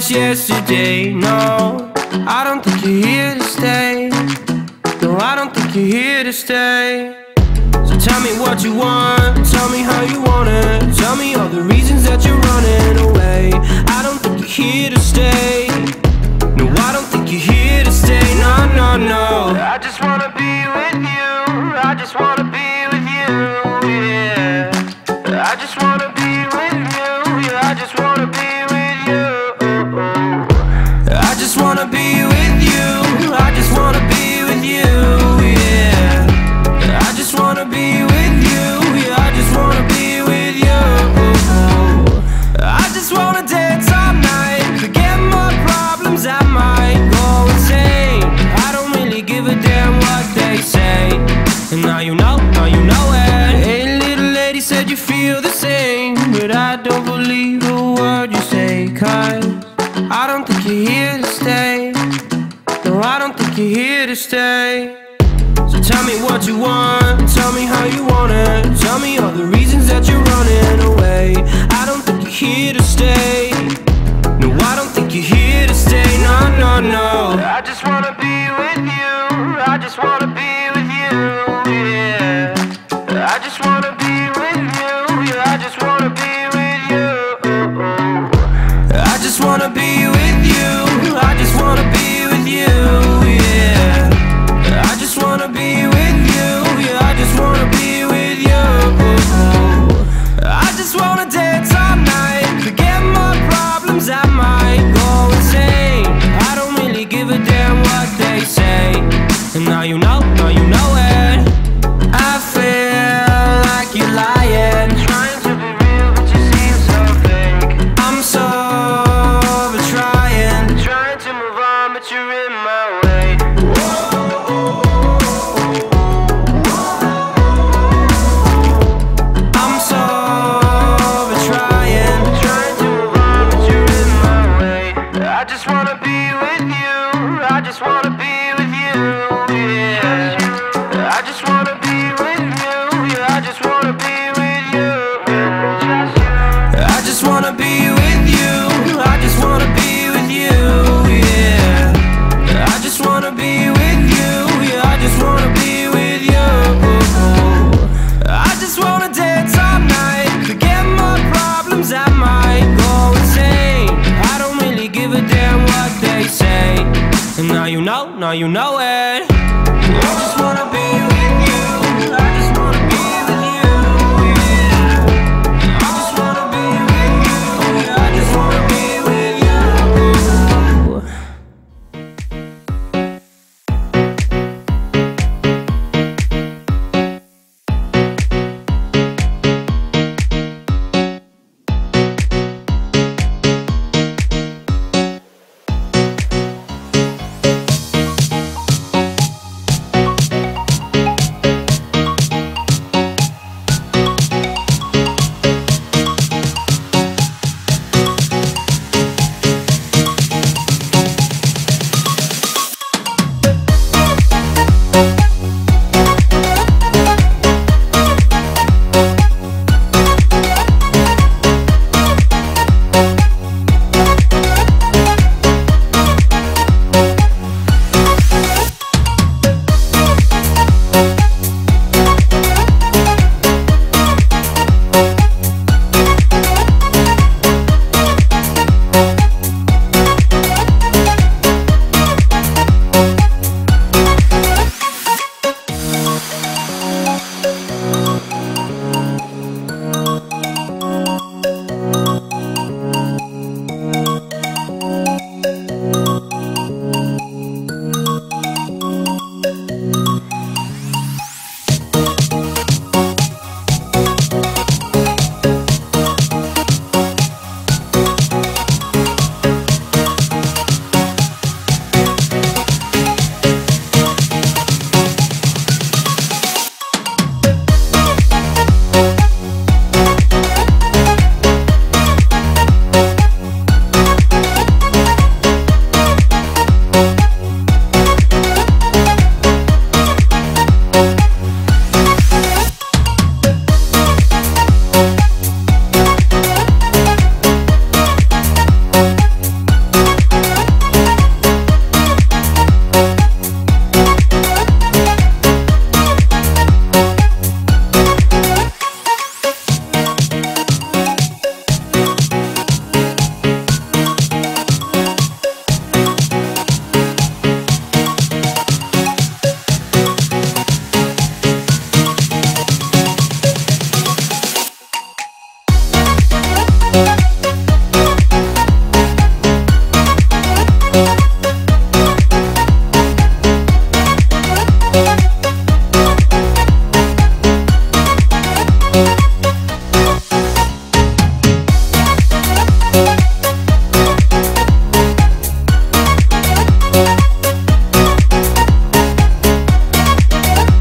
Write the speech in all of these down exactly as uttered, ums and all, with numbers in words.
was yesterday. No, I don't think you're here to stay. No, I don't think you're here to stay. So tell me what you want, tell me how you want it. Tell me all the reasons that you're running away. I don't think you're here to stay. No, I don't think you're here to stay. No, no, no. I just wanna be with you. I just wanna be with you, yeah. I just wanna be with you. Yeah, I just wanna be with you. I just wanna be with you. I just wanna be with you, yeah. I just wanna be with you. Yeah, I just wanna be with you. I just wanna dance all night, forget my problems, I might go insane. I don't really give a damn what they say. And now you know, now you know it. Hey, little lady said you feel the same, but I don't believe a word you say. Cause I don't think you're here to stay. No, I don't think you're here to stay. So tell me what you want, tell me how you want it. Tell me all the reasons that you're running away. I don't think you're here to stay. No, I don't think you're here to stay. No, no, no. I just wanna be with you. I just wanna be with you, yeah. I just wanna be with you. Yeah, I just wanna be with you. I just wanna be with you. I just wanna be with you, yeah. I just wanna be with you. Yeah, I just wanna be with you. I just wanna dance all night, forget my problems, I might go insane. I don't really give a damn what they say. And now you know, now you know it. I feel like you're lying, trying to be real, but you seem so fake. I'm so over trying, trying to move on, but you're in my way. I'm so over trying, trying to move on, but you're in my way. I just wanna be with you. I just wanna be with you, yeah. I just wanna be with you. Yeah, I just wanna be with you. I just wanna be with you. I just wanna be with you, yeah. I just wanna be with you. Yeah, I just wanna be with you. I just wanna dance all night, forget my problems, I might go insane. I don't really give a damn what they say. And now you know, now you know it. I just wanna be with you. I just wanna be with you, yeah. I just wanna be with you. Yeah, I just wanna be with you.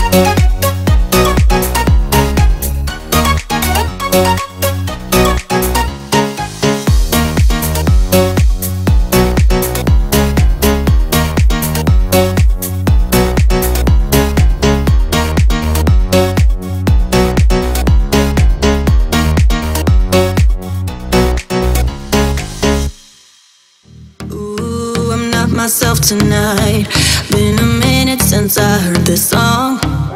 Myself tonight. Been a minute since I heard this song.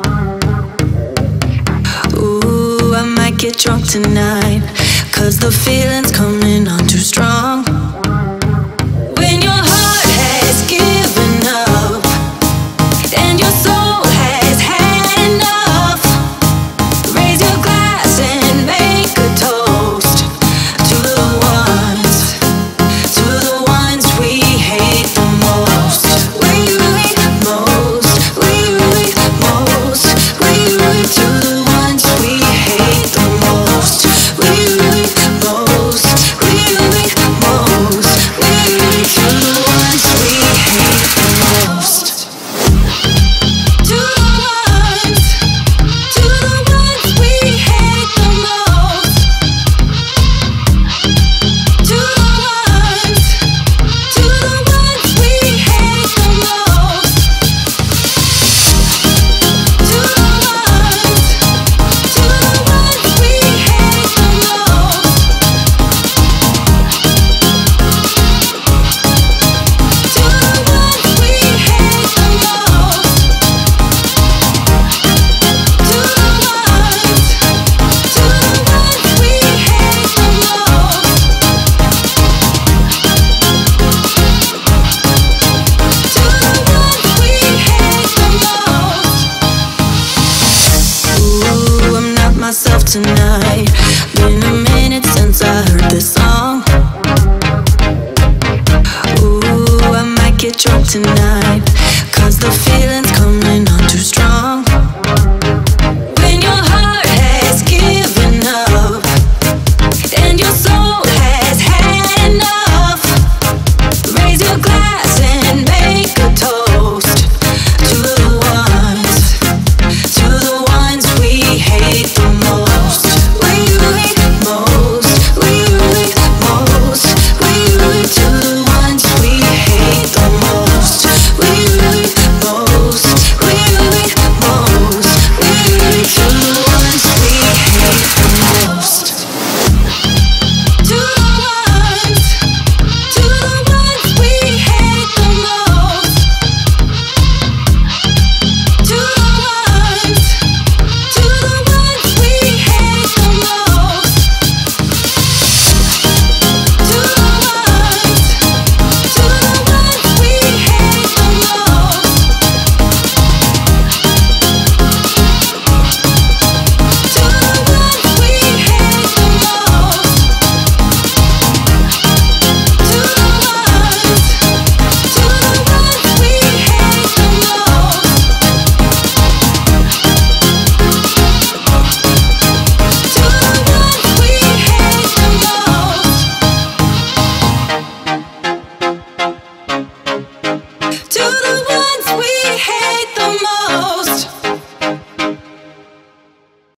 Ooh, I might get drunk tonight, 'cause the feeling's coming on too strong. When your heart has given up and your soul has had enough, raise your glass and make a toast to the ones, to the ones we hate the most. We really most, we really most, we really to the ones we hate the most. We really most, we really most, we really to the ones we hate the most. To the ones, to the ones we hate the most. To the ones, to the ones we hate the most. To the ones, to the ones we hate the most. To the ones we hate the most. To the ones, to the ones we hate the most. To the ones we hate the most. Ooh, I'm not myself tonight.